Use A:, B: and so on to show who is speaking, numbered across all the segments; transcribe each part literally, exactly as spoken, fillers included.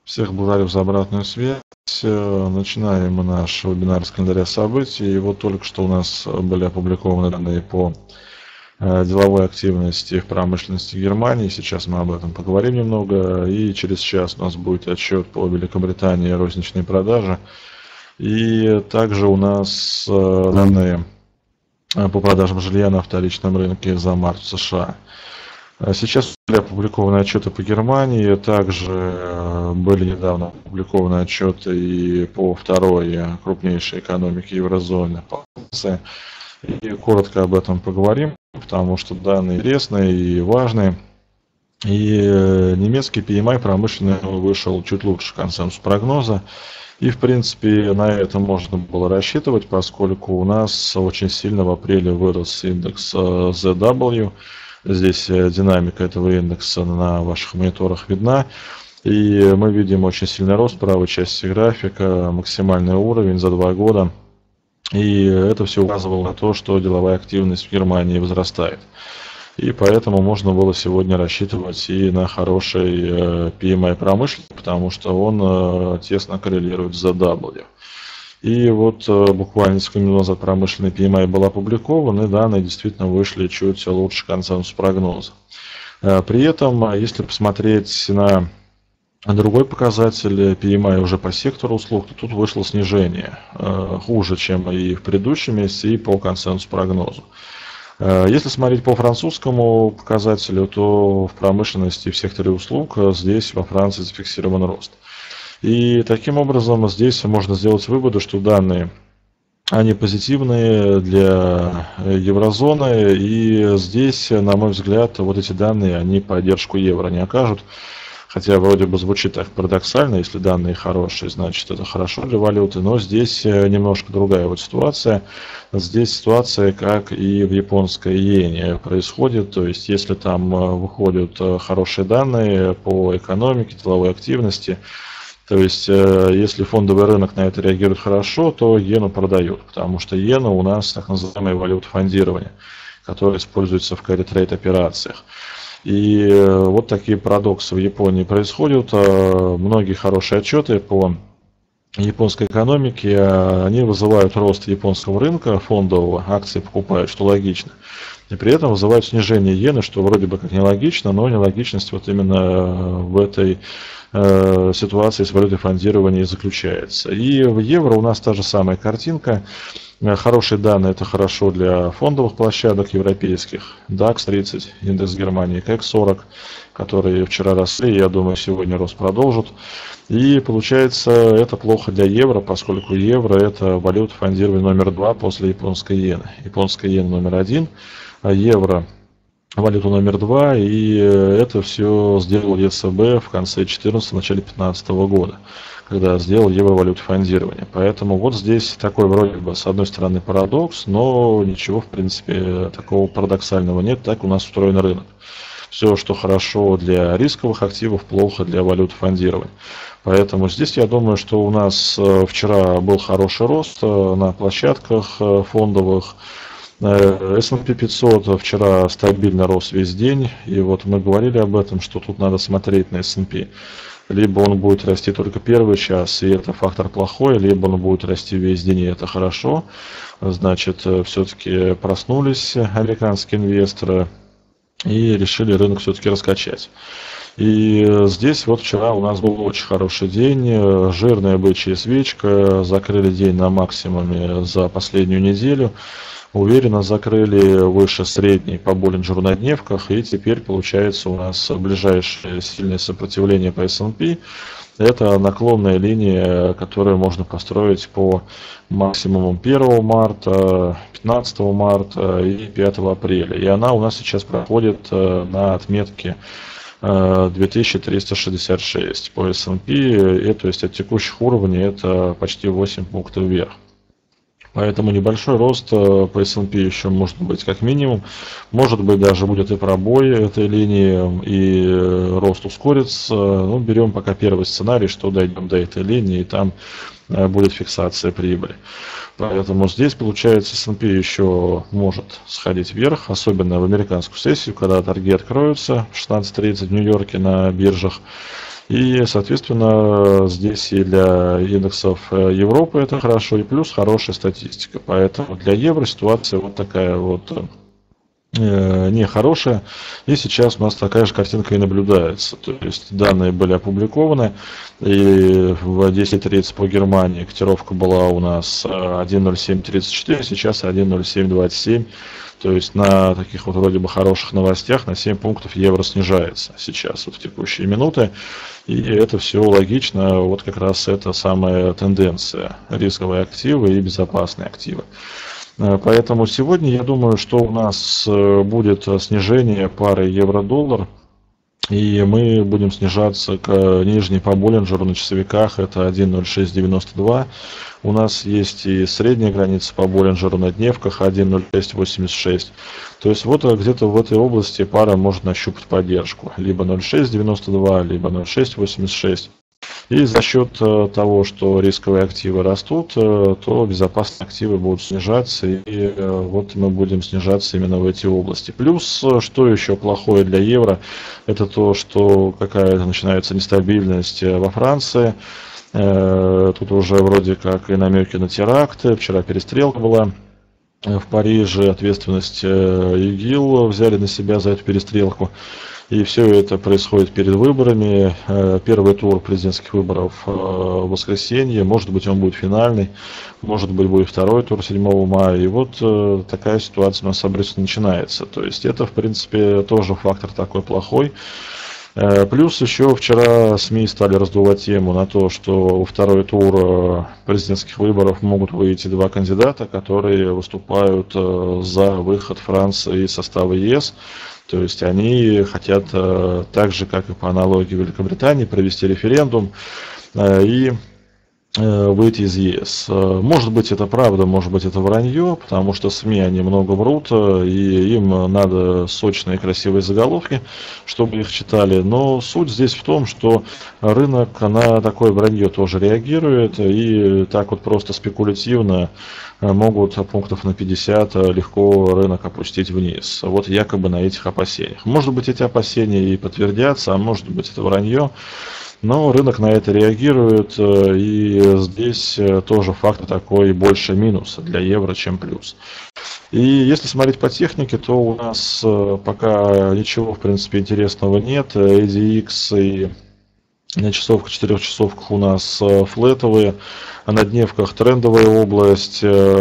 A: Всех благодарю за обратную связь. Э, Начинаем мы наш вебинар с календаря событий. И вот только что у нас были опубликованы данные по э, деловой активности в промышленности Германии. Сейчас мы об этом поговорим немного. И через час у нас будет отчет по Великобритании розничной продажи. И также у нас э, данные по продажам жилья на вторичном рынке за март в США. Сейчас были опубликованы отчеты по Германии, также были недавно опубликованы отчеты и по второй крупнейшей экономике еврозоны, по Франции. И коротко об этом поговорим, потому что данные интересные и важные. И немецкий пи эм ай промышленный вышел чуть лучше консенсус прогноза. И, в принципе, на это можно было рассчитывать, поскольку у нас очень сильно в апреле вырос индекс зет дабл ю. Здесь динамика этого индекса на ваших мониторах видна. И мы видим очень сильный рост в правой части графика, максимальный уровень за два года. И это все указывало на то, что деловая активность в Германии возрастает. И поэтому можно было сегодня рассчитывать и на хороший пи эм ай промышленный, потому что он тесно коррелирует с зет дабл ю. И вот буквально несколько минут назад промышленный пи эм ай был опубликован, и данные действительно вышли чуть лучше консенсус прогноза. При этом, если посмотреть на другой показатель пи эм ай уже по сектору услуг, то тут вышло снижение, хуже, чем и в предыдущем месяце, и по консенсусу прогнозу. Если смотреть по французскому показателю, то в промышленности и в секторе услуг здесь во Франции зафиксирован рост. И таким образом здесь можно сделать выводы, что данные они позитивные для еврозоны, и здесь, на мой взгляд, вот эти данные, они поддержку евро не окажут. Хотя вроде бы звучит так парадоксально, если данные хорошие, значит это хорошо для валюты, но здесь немножко другая вот ситуация. Здесь ситуация, как и в японской иене происходит, то есть если там выходят хорошие данные по экономике, деловой активности, то есть если фондовый рынок на это реагирует хорошо, то иену продают, потому что иена у нас так называемая валюта фондирования, которая используется в carry-trade операциях. И вот такие парадоксы в Японии происходят. Многие хорошие отчеты по японской экономике, они вызывают рост японского рынка фондового, акции покупают, что логично. И при этом вызывают снижение иены, что вроде бы как нелогично, но нелогичность вот именно в этой э, ситуации с валютой фондирования и заключается. И в евро у нас та же самая картинка. Хорошие данные — это хорошо для фондовых площадок европейских. дакс тридцать, индекс Германии, кэк сорок, которые вчера росли, я думаю, сегодня рост продолжат. И получается, это плохо для евро, поскольку евро — это валюта фондирования номер два после японской иены. Японская иена номер один, а евро валюта номер два, и это все сделал е цэ бэ в конце две тысячи четырнадцатого, начале две тысячи пятнадцатого года, когда сделал евровалюту фондирование. Поэтому вот здесь такой вроде бы с одной стороны парадокс, но ничего в принципе такого парадоксального нет, так у нас устроен рынок. Все, что хорошо для рисковых активов, плохо для валют фондирования. Поэтому здесь я думаю, что у нас вчера был хороший рост на площадках фондовых. эс энд пи пятьсот вчера стабильно рос весь день, и вот мы говорили об этом, что тут надо смотреть на эс энд пи. Либо он будет расти только первый час, и это фактор плохой, либо он будет расти весь день, и это хорошо. Значит, все-таки проснулись американские инвесторы и решили рынок все-таки раскачать. И здесь вот вчера у нас был очень хороший день, жирная бычья свечка, закрыли день на максимуме за последнюю неделю. Уверенно закрыли выше средней по Боллинджеру на дневках, и теперь получается у нас ближайшее сильное сопротивление по эс энд пи. Это наклонная линия, которую можно построить по максимумам первого марта, пятнадцатого марта и пятого апреля. И она у нас сейчас проходит на отметке две тысячи триста шестьдесят шесть по эс энд пи, и, то есть от текущих уровней это почти восемь пунктов вверх. Поэтому небольшой рост по эс энд пи еще может быть как минимум. Может быть даже будет и пробой этой линии, и рост ускорится. Ну, берем пока первый сценарий, что дойдем до этой линии, и там будет фиксация прибыли. Поэтому здесь получается эс энд пи еще может сходить вверх, особенно в американскую сессию, когда торги откроются в шестнадцать тридцать в Нью-Йорке на биржах. И, соответственно, здесь и для индексов Европы это хорошо, и плюс хорошая статистика. Поэтому для евро ситуация вот такая вот нехорошая. И сейчас у нас такая же картинка и наблюдается. То есть данные были опубликованы, и в десять тридцать по Германии котировка была у нас один ноль семь тридцать четыре, сейчас один ноль семь двадцать семь. То есть на таких вот вроде бы хороших новостях на семь пунктов евро снижается сейчас, вот в текущие минуты. И это все логично, вот как раз это самая тенденция: рисковые активы и безопасные активы. Поэтому сегодня я думаю, что у нас будет снижение пары евро-доллар, и мы будем снижаться к нижней по Боллинджеру на часовиках, это один ноль шесть девяносто два. У нас есть и средняя граница по Боллинджеру на дневках один ноль шесть восемьдесят шесть. То есть вот где-то в этой области пара может нащупать поддержку, либо ноль шесть девяносто два, либо ноль шесть восемьдесят шесть. И за счет того, что рисковые активы растут, то безопасные активы будут снижаться, и вот мы будем снижаться именно в эти области. Плюс, что еще плохое для евро, это то, что какая-то начинается нестабильность во Франции. Тут уже вроде как и намеки на теракты, вчера перестрелка была в Париже, ответственность ИГИЛ взяли на себя за эту перестрелку. И все это происходит перед выборами. Первый тур президентских выборов в воскресенье. Может быть, он будет финальный. Может быть, будет второй тур седьмого мая. И вот такая ситуация у нас обычно начинается. То есть это, в принципе, тоже фактор такой плохой. Плюс еще вчера СМИ стали раздувать тему на то, что во второй тур президентских выборов могут выйти два кандидата, которые выступают за выход Франции из состава ЕС. То есть они хотят, так же как и по аналогии Великобритании, провести референдум и выйти из ЕС. Может быть, это правда, может быть, это вранье, потому что СМИ, они много врут, и им надо сочные красивые заголовки, чтобы их читали. Но суть здесь в том, что рынок на такое вранье тоже реагирует, и так вот просто спекулятивно могут пунктов на пятьдесят легко рынок опустить вниз. Вот якобы на этих опасениях. Может быть, эти опасения и подтвердятся, а может быть, это вранье. Но рынок на это реагирует, и здесь тоже фактор такой больше минуса для евро, чем плюс. И если смотреть по технике, то у нас пока ничего, в принципе, интересного нет. эй ди экс и на часовках, четырехчасовках у нас флетовые, а на дневках трендовая область,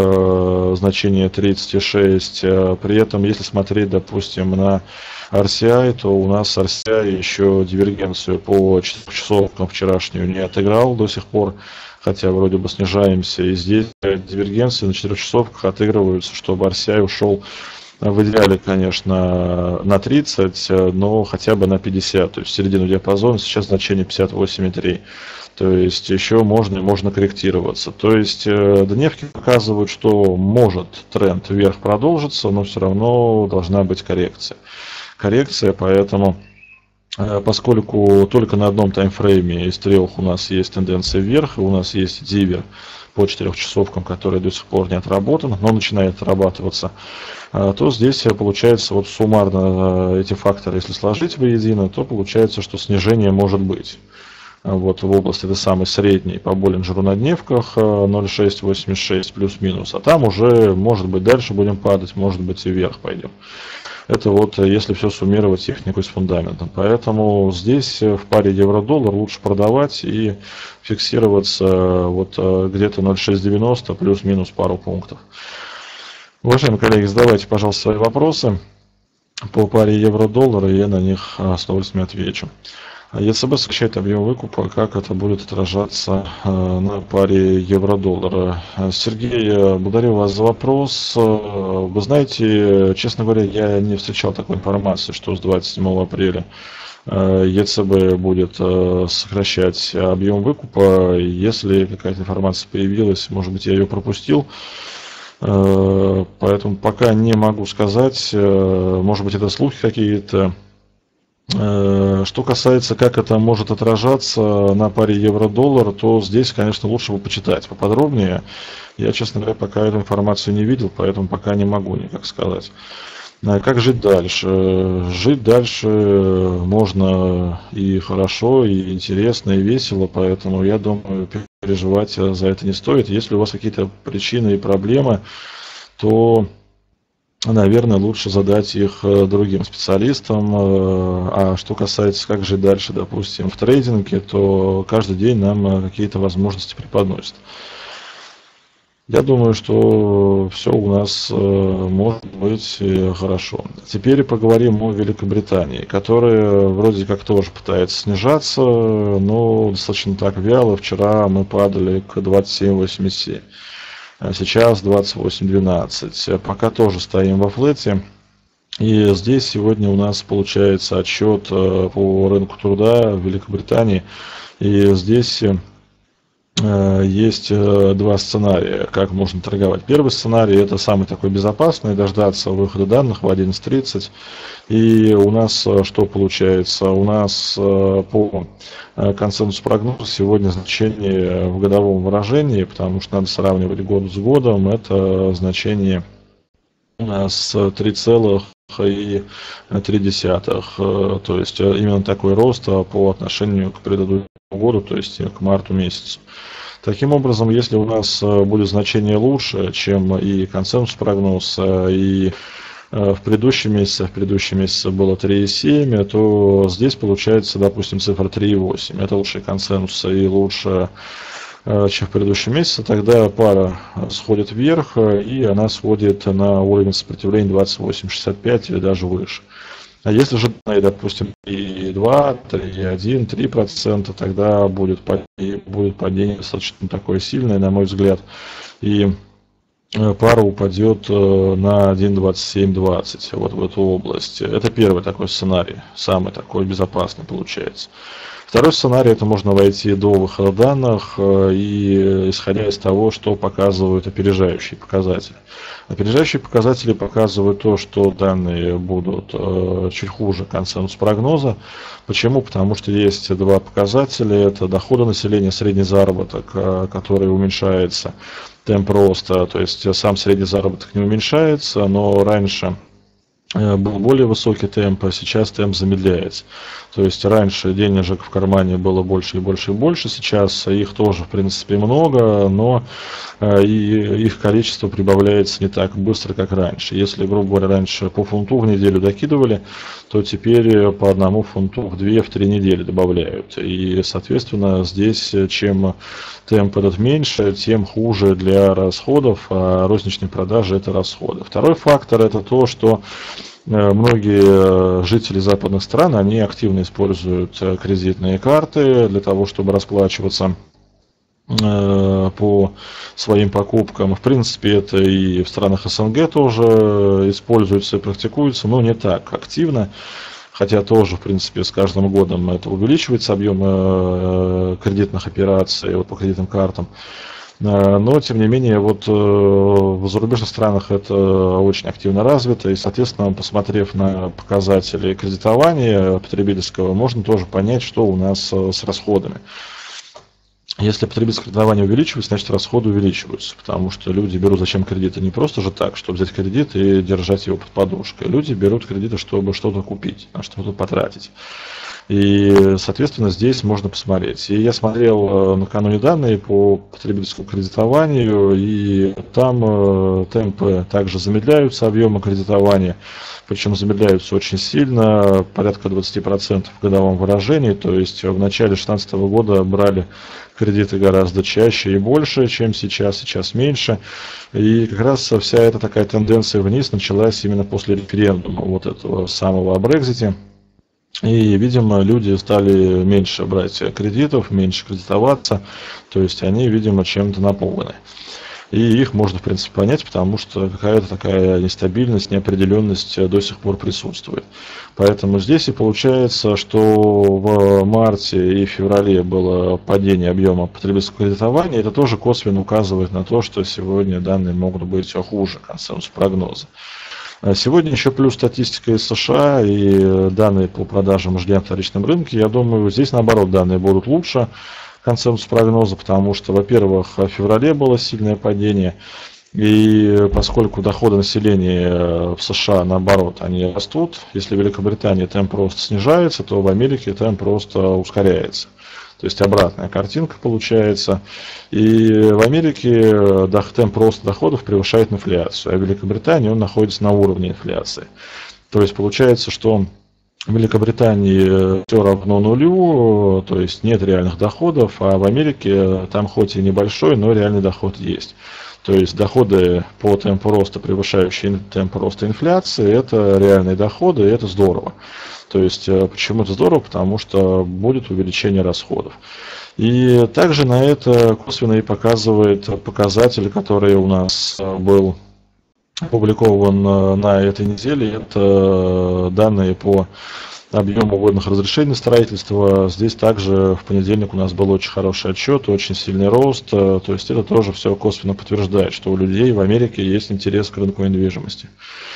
A: значение тридцать шесть. При этом, если смотреть, допустим, на ар си ай, то у нас ар си ай еще дивергенцию по четырехчасовкам вчерашнюю не отыграл до сих пор, хотя вроде бы снижаемся. И здесь дивергенции на четырехчасовках отыгрываются, чтобы ар си ай ушел в идеале, конечно, на тридцать, но хотя бы на пятьдесят, то есть в середину диапазона. Сейчас значение пятьдесят восемь и три. То есть еще можно и можно корректироваться. То есть дневки показывают, что может тренд вверх продолжиться, но все равно должна быть коррекция. Коррекция, поэтому, поскольку только на одном таймфрейме из трех у нас есть тенденция вверх, и у нас есть дивер по четырехчасовкам, который до сих пор не отработан, но начинает отрабатываться, то здесь получается вот суммарно эти факторы, если сложить воедино, то получается, что снижение может быть. Вот в области этой самой средней по Боллинджеру на дневках ноль шесть восемьдесят шесть плюс-минус, а там уже, может быть, дальше будем падать, может быть, и вверх пойдем. Это вот если все суммировать технику с фундаментом. Поэтому здесь в паре евро-доллар лучше продавать и фиксироваться вот где-то ноль шесть девяносто плюс-минус пару пунктов. Уважаемые коллеги, задавайте, пожалуйста, свои вопросы по паре евро-доллара, и я на них с удовольствием отвечу. ЕЦБ сокращает объем выкупа, как это будет отражаться на паре евро-доллара. Сергей, благодарю вас за вопрос. Вы знаете, честно говоря, я не встречал такой информации, что с двадцать седьмого апреля ЕЦБ будет сокращать объем выкупа. Если какая-то информация появилась, может быть, я ее пропустил. Поэтому пока не могу сказать. Может быть, это слухи какие-то. Что касается, как это может отражаться на паре евро-доллар, то здесь, конечно, лучше бы почитать поподробнее. Я, честно говоря, пока эту информацию не видел, поэтому пока не могу никак сказать. А как жить дальше? Жить дальше можно и хорошо, и интересно, и весело, поэтому я думаю, переживать за это не стоит. Если у вас какие-то причины и проблемы, то, наверное, лучше задать их другим специалистам. А что касается, как жить дальше, допустим, в трейдинге, то каждый день нам какие-то возможности преподносят. Я думаю, что все у нас может быть хорошо. Теперь поговорим о Великобритании, которая вроде как тоже пытается снижаться, но достаточно так вяло. Вчера мы падали к двадцать семь восемьдесят семь, а сейчас двадцать восемь двенадцать. Пока тоже стоим во флете. И здесь сегодня у нас получается отчет по рынку труда в Великобритании. И здесь есть два сценария, как можно торговать. Первый сценарий — это самый такой безопасный, дождаться выхода данных в одиннадцать тридцать. И у нас что получается? У нас по консенсусу прогноза сегодня значение в годовом выражении, потому что надо сравнивать год с годом, это значение с три целых три десятых, то есть именно такой рост по отношению к предыдущему году, то есть к марту месяцу. Таким образом, если у нас будет значение лучше, чем и консенсус прогноз, и в предыдущем месяце, в предыдущем месяце было три и семь, то здесь получается, допустим, цифра три и восемь. Это лучше консенсуса и лучше, чем в предыдущем месяце. Тогда пара сходит вверх, и она сходит на уровень сопротивления двадцать восемь шестьдесят пять или даже выше. А если же, допустим, три и два, три и один, три процента, тогда будет падение, будет падение достаточно такое сильное, на мой взгляд. И пара упадет на один двадцать семь двадцать, вот в эту область. Это первый такой сценарий, самый такой безопасный получается. Второй сценарий — это можно войти до выхода данных и исходя из того, что показывают опережающие показатели. Опережающие показатели показывают то, что данные будут чуть хуже консенсус прогноза. Почему? Потому что есть два показателя. Это доходы населения, средний заработок, который уменьшается, темп роста, то есть сам средний заработок не уменьшается, но раньше был более высокий темп, а сейчас темп замедляется. То есть раньше денежек в кармане было больше и больше и больше, сейчас их тоже в принципе много, но и их количество прибавляется не так быстро, как раньше. Если, грубо говоря, раньше по фунту в неделю докидывали, то теперь по одному фунту в две, в три недели добавляют. И, соответственно, здесь чем темп этот меньше, тем хуже для расходов, а розничные продажи — это расходы. Второй фактор — это то, что многие жители западных стран, они активно используют кредитные карты для того, чтобы расплачиваться по своим покупкам. В принципе, это и в странах СНГ тоже используется и практикуется, но не так активно. Хотя тоже, в принципе, с каждым годом это увеличивается объем кредитных операций по кредитным картам. Но, тем не менее, вот в зарубежных странах это очень активно развито, и, соответственно, посмотрев на показатели кредитования потребительского, можно тоже понять, что у нас с расходами. Если потребительское кредитование увеличивается, значит расходы увеличиваются, потому что люди берут зачем кредиты не просто же так, чтобы взять кредит и держать его под подушкой. Люди берут кредиты, чтобы что-то купить, на что-то потратить. И, соответственно, здесь можно посмотреть. И я смотрел накануне данные по потребительскому кредитованию, и там темпы также замедляются, объемы кредитования, причем замедляются очень сильно, порядка двадцать процентов в годовом выражении. То есть в начале две тысячи шестнадцатого года брали кредиты гораздо чаще и больше, чем сейчас, сейчас меньше. И как раз вся эта такая тенденция вниз началась именно после референдума, вот этого самого о Брексите. И, видимо, люди стали меньше брать кредитов, меньше кредитоваться, то есть они, видимо, чем-то напуганы. И их можно, в принципе, понять, потому что какая-то такая нестабильность, неопределенность до сих пор присутствует. Поэтому здесь и получается, что в марте и феврале было падение объема потребительского кредитования. Это тоже косвенно указывает на то, что сегодня данные могут быть хуже консенсуса прогноза. Сегодня еще плюс статистика из США и данные по продажам ждем на вторичном рынке. Я думаю, здесь наоборот данные будут лучше консенсус прогноза, потому что, во-первых, в феврале было сильное падение, И поскольку доходы населения в США, наоборот, они растут, если в Великобритании темп роста снижается, то в Америке темп роста ускоряется. То есть обратная картинка получается. И в Америке темп роста доходов превышает инфляцию, а в Великобритании он находится на уровне инфляции. То есть получается, что в Великобритании все равно нулю, то есть нет реальных доходов, а в Америке там хоть и небольшой, но реальный доход есть. То есть доходы по темпу роста, превышающие темп роста инфляции, это реальные доходы, и это здорово. То есть почему это здорово? Потому что будет увеличение расходов. И также на это косвенно и показывает показатель, который у нас был опубликован на этой неделе. Это данные по объему вводных разрешений на строительство. Здесь также в понедельник у нас был очень хороший отчет, очень сильный рост. То есть это тоже все косвенно подтверждает, что у людей в Америке есть интерес к рынку недвижимости.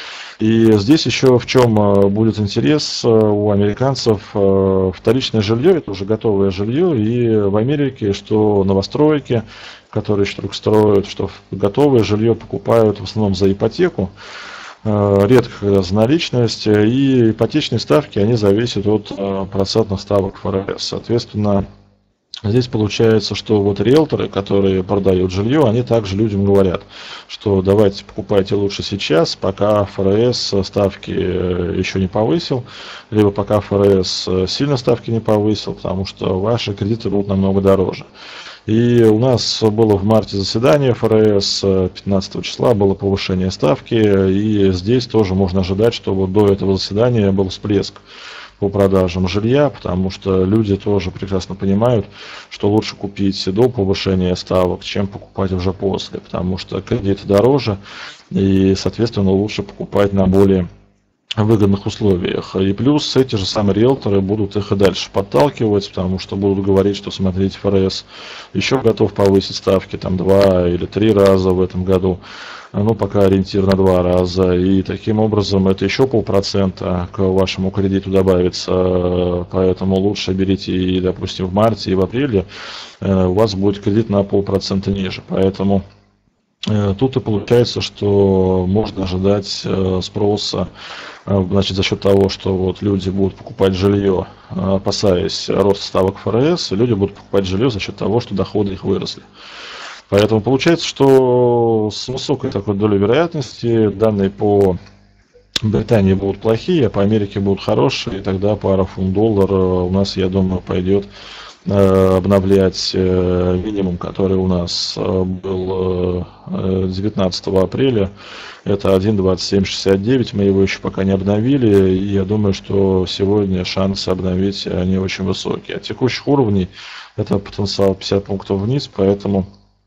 A: И здесь еще в чем будет интерес у американцев: вторичное жилье, это уже готовое жилье, и в Америке что новостройки, которые еще только строят, что готовое жилье покупают в основном за ипотеку, редко когда за наличность, и ипотечные ставки, они зависят от процентных ставок ФРС. Соответственно, здесь получается, что вот риэлторы, которые продают жилье, они также людям говорят, что давайте покупайте лучше сейчас, пока ФРС ставки еще не повысил, либо пока ФРС сильно ставки не повысил, потому что ваши кредиты будут намного дороже. И у нас было в марте заседание ФРС, пятнадцатого числа было повышение ставки, и здесь тоже можно ожидать, что вот до этого заседания был всплеск по продажам жилья, потому что люди тоже прекрасно понимают, что лучше купить до повышения ставок, чем покупать уже после, потому что кредиты дороже, и, соответственно, лучше покупать на более выгодных условиях. И плюс эти же самые риэлторы будут их и дальше подталкивать, потому что будут говорить, что смотрите, ФРС еще готов повысить ставки там два или три раза в этом году, ну пока ориентир на два раза, и таким образом это еще полпроцента к вашему кредиту добавится, поэтому лучше берите и, допустим, в марте и в апреле у вас будет кредит на полпроцента ниже, поэтому тут и получается, что можно ожидать спроса, значит, за счет того, что вот люди будут покупать жилье, опасаясь роста ставок ФРС, люди будут покупать жилье за счет того, что доходы их выросли. Поэтому получается, что с высокой такой долей вероятности данные по Британии будут плохие, а по Америке будут хорошие, и тогда пара фунт-доллар у нас, я думаю, пойдет обновлять минимум, который у нас был девятнадцатого апреля. Это один двадцать семь шестьдесят девять, мы его еще пока не обновили, и я думаю, что сегодня шансы обновить они очень высокие. От текущих уровней это потенциал пятьдесят пунктов вниз, поэтому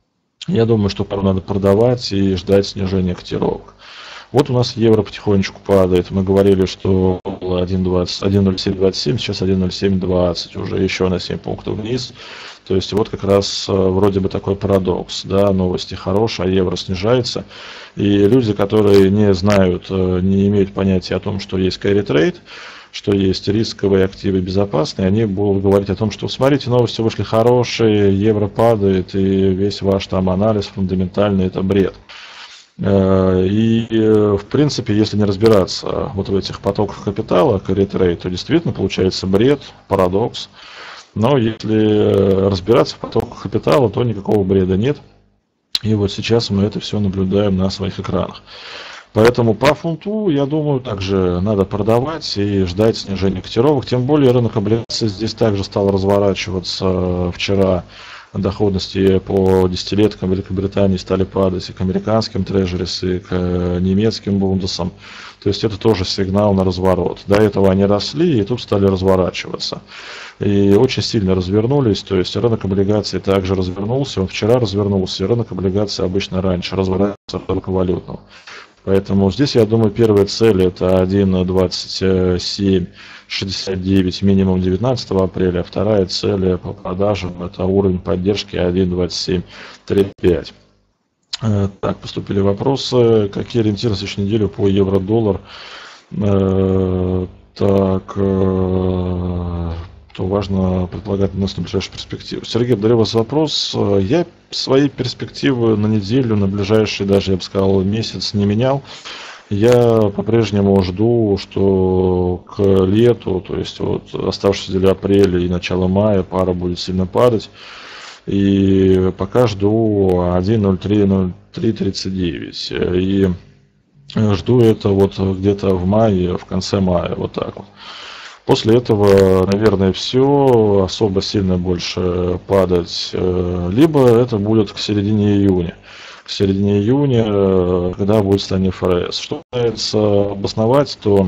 A: я думаю, что пару надо продавать и ждать снижения котировок. Вот у нас евро потихонечку падает. Мы говорили, что было один ноль семь двадцать семь, сейчас один ноль семь двадцать, уже еще на семь пунктов вниз. То есть вот как раз вроде бы такой парадокс, да, новости хорошие, а евро снижается. И люди, которые не знают, не имеют понятия о том, что есть carry trade, что есть рисковые активы безопасные, они будут говорить о том, что смотрите, новости вышли хорошие, евро падает, и весь ваш там анализ фундаментальный это бред. И, в принципе, если не разбираться вот в этих потоках капитала, carry trade, то действительно получается бред, парадокс. Но если разбираться в потоках капитала, то никакого бреда нет. И вот сейчас мы это все наблюдаем на своих экранах. Поэтому по фунту, я думаю, также надо продавать и ждать снижения котировок. Тем более рынок облигаций здесь также стал разворачиваться вчера. Доходности по десятилеткам Великобритании стали падать и к американским трежерис, и к немецким бундесам. То есть это тоже сигнал на разворот. До этого они росли и тут стали разворачиваться. И очень сильно развернулись. То есть рынок облигаций также развернулся. Он вчера развернулся. И рынок облигаций обычно раньше разворачивается от рынка валютного. Поэтому здесь, я думаю, первая цель это один двадцать семь шестьдесят девять минимум девятнадцатого апреля, а вторая цель по продажам это уровень поддержки один двадцать семь тридцать пять. Так, поступили вопросы. Какие ориентиры на следующую неделю по евро-доллар? Так, то важно предполагать на ближайшую перспективу. Сергей, благодарю вас за вопрос. Я свои перспективы на неделю, на ближайший даже, я бы сказал, месяц не менял. Я по-прежнему жду, что к лету, то есть вот оставшиеся для апреля и начала мая, пара будет сильно падать. И пока жду один ноль три ноль три тридцать девять. И жду это вот где-то в мае, в конце мая, вот так вот. После этого, наверное, все, особо сильно больше падать. Либо это будет к середине июня. К середине июня, когда будет состояние эф эр эс. Что касается обосновать, то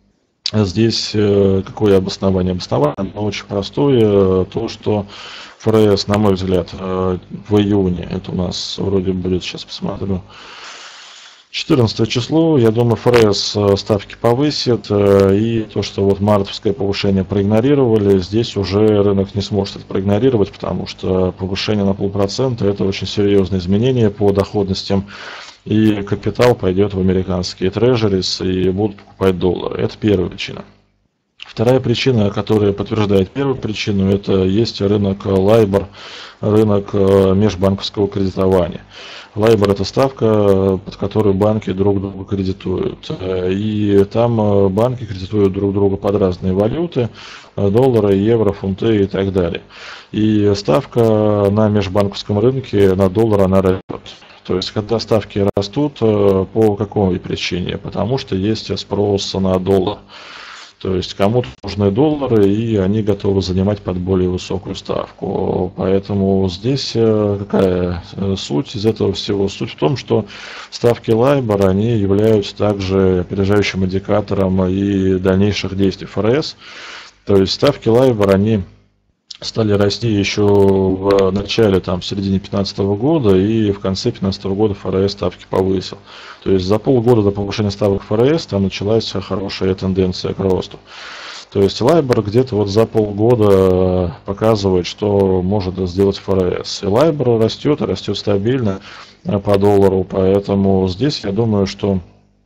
A: здесь какое обоснование? Обоснование очень простое. То, что эф эр эс, на мой взгляд, в июне, это у нас вроде будет, сейчас посмотрю, четырнадцатое число, я думаю, эф эр эс ставки повысит, и то, что вот мартовское повышение проигнорировали, здесь уже рынок не сможет это проигнорировать, потому что повышение на полпроцента – это очень серьезное изменение по доходностям, и капитал пойдет в американские трежерис и будут покупать доллары. Это первая причина. Вторая причина, которая подтверждает первую причину, это есть рынок лайбор, рынок межбанковского кредитования. Лайбор – это ставка, под которую банки друг друга кредитуют. И там банки кредитуют друг друга под разные валюты, доллары, евро, фунты и так далее. И ставка на межбанковском рынке на доллар, она растет. То есть, когда ставки растут, по какой причине? Потому что есть спрос на доллар. То есть кому-то нужны доллары, и они готовы занимать под более высокую ставку. Поэтому здесь какая суть из этого всего? Суть в том, что ставки лайбор, они являются также опережающим индикатором и дальнейших действий эф эр эс. То есть ставки лайбор, они стали расти еще в начале, там, в середине две тысячи пятнадцатого года, и в конце две тысячи пятнадцатого года эф эр эс ставки повысил. То есть за полгода до повышения ставок эф эр эс там началась хорошая тенденция к росту. То есть лайбор где-то вот за полгода показывает, что может сделать эф эр эс. И лайбор растет, растет стабильно по доллару, поэтому здесь я думаю, что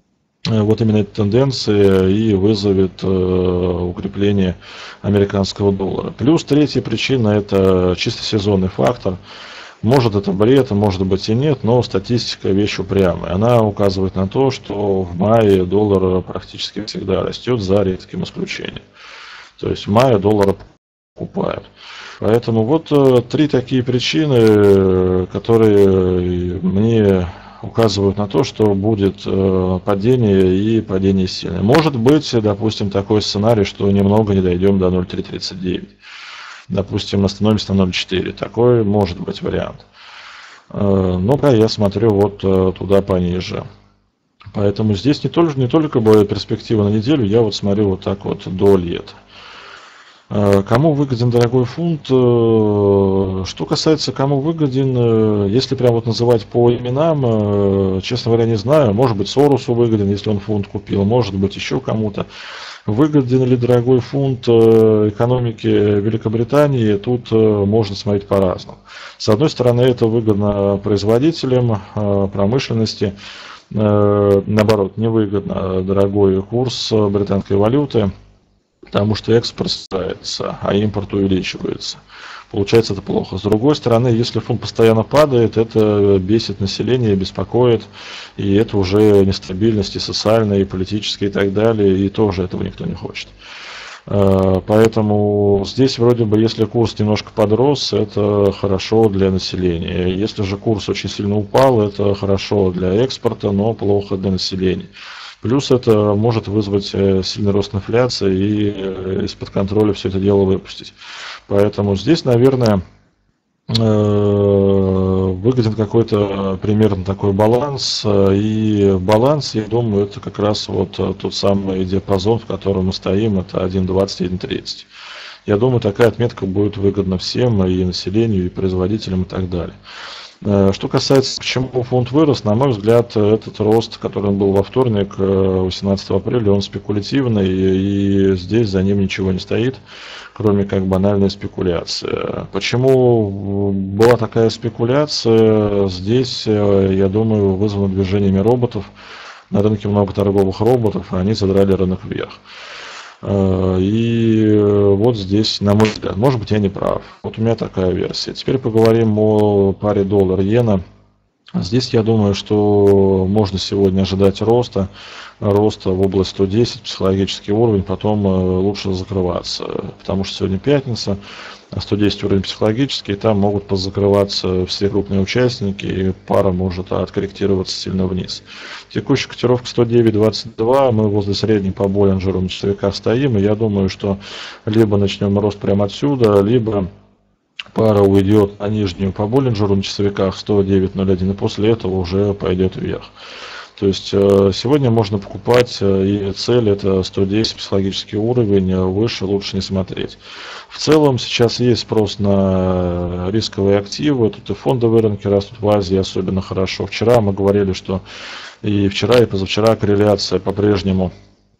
A: вот именно эта тенденция и вызовет укрепление американского доллара. Плюс третья причина – это чисто сезонный фактор. Может это бред, может быть и нет, но статистика вещь упрямая. Она указывает на то, что в мае доллар практически всегда растет, за редким исключением. То есть в мае доллар покупают. Поэтому вот три такие причины, которые мне указывают на то, что будет падение и падение сильное. Может быть, допустим, такой сценарий, что немного не дойдем до ноль три тридцать девять. Допустим, остановимся на ноль четыре. Такой может быть вариант. Но пока я смотрю вот туда пониже. Поэтому здесь не только, не только будет перспектива на неделю, я вот смотрю вот так вот до лета. Кому выгоден дорогой фунт? Что касается кому выгоден, если прям вот называть по именам, честно говоря, не знаю. Может быть, Соросу выгоден, если он фунт купил, может быть, еще кому-то. Выгоден ли дорогой фунт экономики Великобритании, тут можно смотреть по-разному. С одной стороны, это выгодно производителям промышленности, наоборот, невыгодно дорогой курс британской валюты, потому что экспорт снижается, а импорт увеличивается. Получается, это плохо. С другой стороны, если фунт постоянно падает, это бесит население, беспокоит, и это уже нестабильность и социальная, и политическая, и так далее, и тоже этого никто не хочет. Поэтому здесь вроде бы, если курс немножко подрос, это хорошо для населения. Если же курс очень сильно упал, это хорошо для экспорта, но плохо для населения. Плюс это может вызвать сильный рост инфляции и из-под контроля все это дело выпустить. Поэтому здесь, наверное, выгоден какой-то примерно такой баланс. И баланс, я думаю, это как раз вот тот самый диапазон, в котором мы стоим, это один двадцать - один тридцать. Я думаю, такая отметка будет выгодна всем, и населению, и производителям, и так далее. Что касается, почему фунт вырос, на мой взгляд, этот рост, который был во вторник, восемнадцатого апреля, он спекулятивный, и здесь за ним ничего не стоит, кроме как банальной спекуляции. Почему была такая спекуляция? Здесь, я думаю, вызвано движениями роботов. На рынке много торговых роботов, и они задрали рынок вверх. И вот здесь, на мой взгляд, может быть, я не прав. Вот у меня такая версия. Теперь поговорим о паре доллар-иена. Здесь я думаю, что можно сегодня ожидать роста, роста в область сто десять, психологический уровень, потом лучше закрываться, потому что сегодня пятница, а сто десять уровень психологический, там могут позакрываться все крупные участники, и пара может откорректироваться сильно вниз. Текущая котировка сто девять двадцать два, мы возле средней по Боллинджеру на часовиках стоим, и я думаю, что либо начнем рост прямо отсюда, либо пара уйдет на нижнюю по Боллинджеру на часовиках сто девять ноль один, и после этого уже пойдет вверх. То есть сегодня можно покупать, и цель это сто десять, психологический уровень, выше лучше не смотреть. В целом сейчас есть спрос на рисковые активы, тут и фондовые рынки растут в Азии особенно хорошо. Вчера мы говорили, что и вчера, и позавчера корреляция по-прежнему,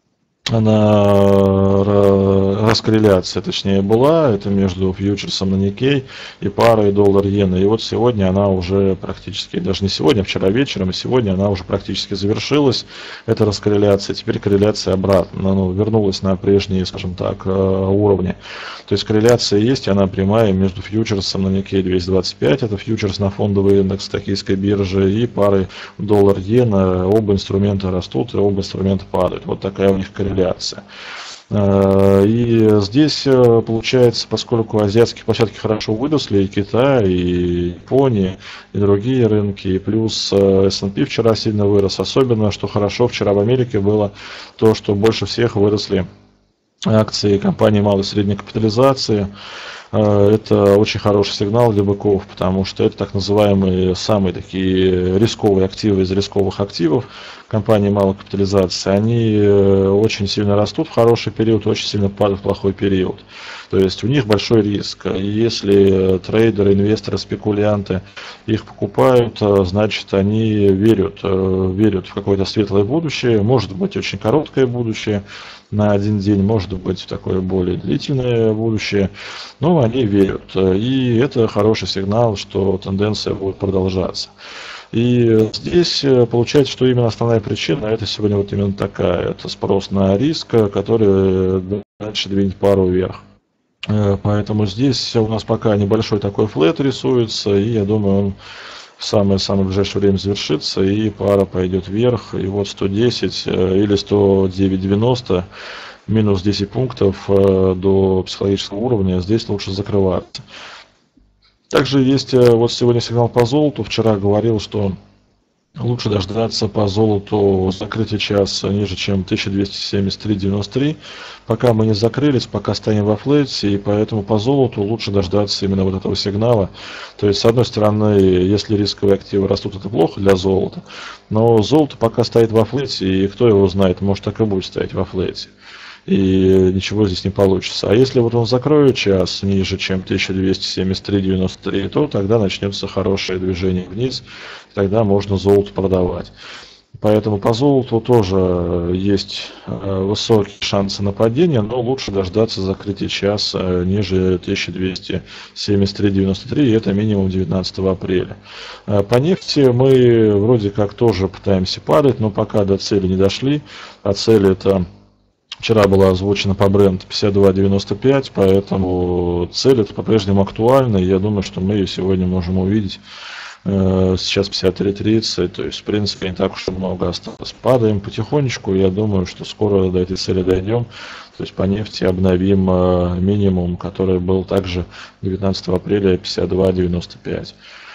A: она раскорреляция, точнее, была, это между фьючерсом на Никей и парой доллар-иена. И вот сегодня она уже практически, даже не сегодня, а вчера вечером, и сегодня она уже практически завершилась, эта раскорреляция. Теперь корреляция обратно, ну, вернулась на прежние, скажем так, уровни. То есть корреляция есть, она прямая между фьючерсом на Никей двести двадцать пять, это фьючерс на фондовый индекс токийской биржи, и парой доллар-иена. Оба инструмента растут, и оба инструмента падают. Вот такая у них корреляция. И здесь получается, поскольку азиатские площадки хорошо выросли, и Китай, и Япония, и другие рынки, и плюс эс энд пи вчера сильно вырос. Особенно, что хорошо вчера в Америке было, то, что больше всех выросли акции компаний малой и средней капитализации. Это очень хороший сигнал для быков, потому что это так называемые самые такие рисковые активы из рисковых активов компании малой капитализации. Они очень сильно растут в хороший период, очень сильно падают в плохой период. То есть у них большой риск. И если трейдеры, инвесторы, спекулянты их покупают, значит они верят, верят в какое-то светлое будущее, может быть очень короткое будущее, на один день, может быть такое более длительное будущее, но они верят, и это хороший сигнал, что тенденция будет продолжаться. И здесь получается, что именно основная причина это сегодня вот именно такая, это спрос на риск, который дальше двинет пару вверх. Поэтому здесь у нас пока небольшой такой флэт рисуется, и я думаю, он в самое-самое ближайшее время завершится, и пара пойдет вверх, и вот сто десять или сто девять девяносто, минус десять пунктов до психологического уровня, здесь лучше закрываться. Также есть вот сегодня сигнал по золоту, вчера говорил, что лучше дождаться по золоту закрытия час ниже, чем тысяча двести семьдесят три девяносто три. Пока мы не закрылись, пока стоим во флете, и поэтому по золоту лучше дождаться именно вот этого сигнала. То есть, с одной стороны, если рисковые активы растут, это плохо для золота, но золото пока стоит во флете, и кто его знает, может так и будет стоять во флете. И ничего здесь не получится. А если вот он закроет час ниже, чем тысяча двести семьдесят три девяносто три, то тогда начнется хорошее движение вниз, и тогда можно золото продавать. Поэтому по золоту тоже есть высокие шансы на падение, но лучше дождаться закрытия часа ниже тысяча двести семьдесят три девяносто три, и это минимум девятнадцатого апреля. По нефти мы вроде как тоже пытаемся падать, но пока до цели не дошли, а цель это... Вчера была озвучена по бренду пятьдесят два девяносто пять, поэтому цель это по-прежнему актуальна. Я думаю, что мы ее сегодня можем увидеть. Сейчас пятьдесят три тридцать, то есть в принципе не так уж и много осталось. Падаем потихонечку, я думаю, что скоро до этой цели дойдем. То есть по нефти обновим минимум, который был также девятнадцатого апреля, пятьдесят два девяносто пять.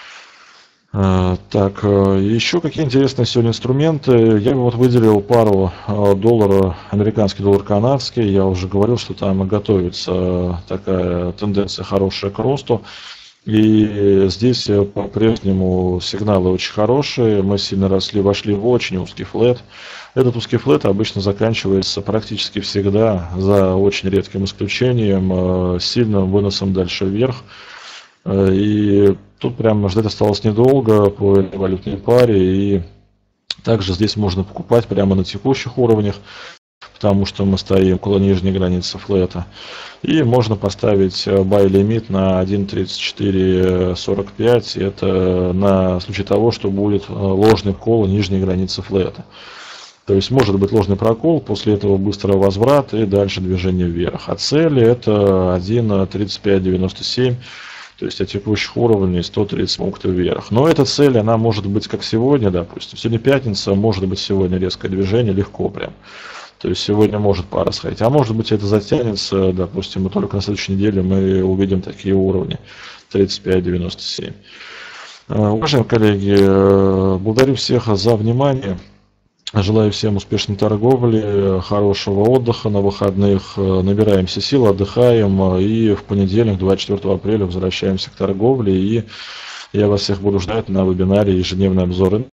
A: Так, еще какие интересные сегодня инструменты. Я бы вот выделил пару доллара, американский доллар канадский. Я уже говорил, что там готовится такая тенденция хорошая к росту. И здесь по-прежнему сигналы очень хорошие. Мы сильно росли, вошли в очень узкий флэт. Этот узкий флэт обычно заканчивается практически всегда, за очень редким исключением, сильным выносом дальше вверх. И тут прямо ждать осталось недолго по валютной паре, и также здесь можно покупать прямо на текущих уровнях, потому что мы стоим около нижней границы флета. И можно поставить buy лимит на один тридцать четыре сорок пять, это на случай того, что будет ложный кол нижней границы флета. То есть может быть ложный прокол, после этого быстрый возврат и дальше движение вверх. А цели это один тридцать пять девяносто семь. То есть от текущих уровней сто тридцать пунктов вверх. Но эта цель, она может быть как сегодня, допустим. Сегодня пятница, может быть сегодня резкое движение, легко прям. То есть сегодня может пара сходить. А может быть это затянется, допустим, и только на следующей неделе мы увидим такие уровни. тридцать пять девяносто семь. Уважаемые коллеги, благодарю всех за внимание. Желаю всем успешной торговли, хорошего отдыха на выходных. Набираемся сил, отдыхаем. И в понедельник, двадцать четвёртого апреля, возвращаемся к торговле. И я вас всех буду ждать на вебинаре «Ежедневный обзор